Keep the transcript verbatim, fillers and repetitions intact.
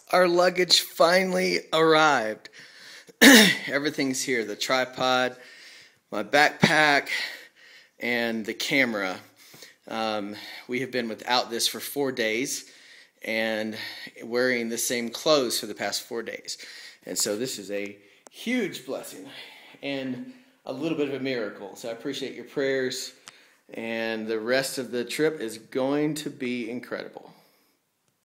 Our luggage finally arrived. Everything's here, the tripod, my backpack, and the camera. Um, we have been without this for four days and wearing the same clothes for the past four days. And so this is a huge blessing and a little bit of a miracle. So I appreciate your prayers, and the rest of the trip is going to be incredible.